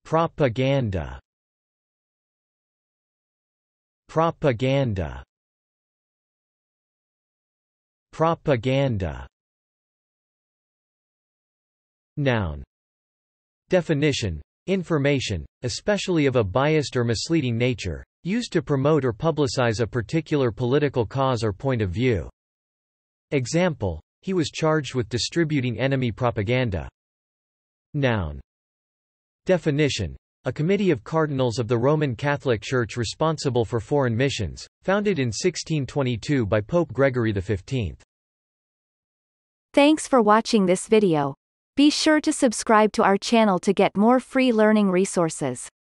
Propaganda. Propaganda. Propaganda. Noun. Definition: information, especially of a biased or misleading nature, used to promote or publicize a particular political cause or point of view. Example: he was charged with distributing enemy propaganda. Noun. Definition: a committee of cardinals of the Roman Catholic Church responsible for foreign missions, founded in 1622 by Pope Gregory XV. Thanks for watching this video. Be sure to subscribe to our channel to get more free learning resources.